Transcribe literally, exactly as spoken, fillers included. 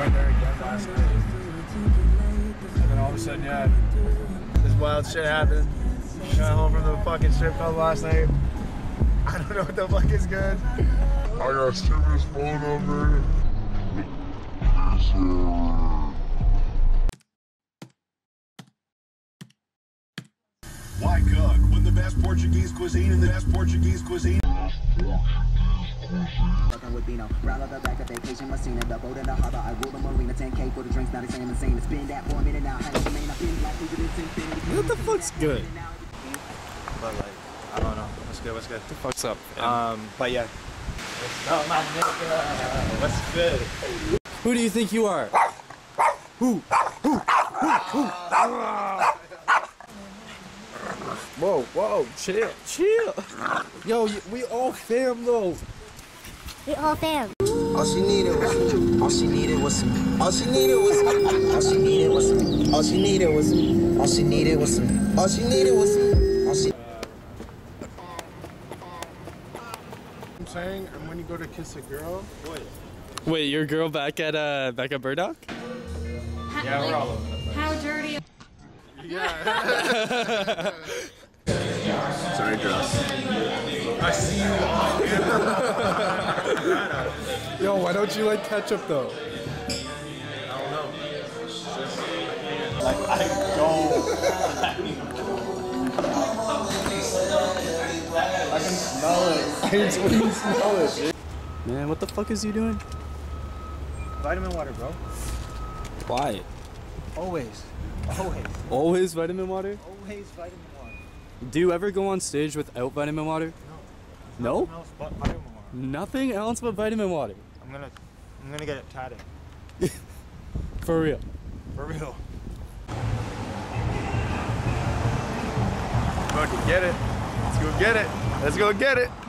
out there again last night. And then all of a sudden, yeah, this wild shit happened. Got home from the fucking strip club last night. I don't know what the fuck is good. I got Steven's phone number. Why cook when the best Portuguese cuisine and the best Portuguese cuisine? With Bino, round of the back of vacation machine and the boat in the harbor. I rule the marina, ten K for the drinks, not the same insane. It's been that for a minute now. What the fuck's good? But like, I don't know. What's good? What's good? What the fuck's up? Um, but yeah. What's up, my nigga? What's good? Who do you think you are? Who? Who? Who? Who? Whoa, whoa, chill, chill. Yo, we all fam though. We all fam. All she needed was all she needed was some. All she needed was all she needed was some. All she needed was all she needed was some. All she needed was all she. I'm saying, and when you go to kiss a girl, wait. Wait, your girl back at uh back at Burdock? Yeah, we're all over the place. How dirty? Yeah. Sorry, girls. I see you all. Yo, why don't you like ketchup though? I don't know. Like, I don't. I can smell it. I can totally smell it. Man, what the fuck is you doing? Vitamin water, bro. Why? Always. Always. Always vitamin water? Always vitamin water. Do you ever go on stage without vitamin water? No. Nothing else but vitamin water. Nothing else but vitamin water. I'm gonna, I'm gonna get it tatted. For real. For real. Fucking get it. Let's go get it. Let's go get it.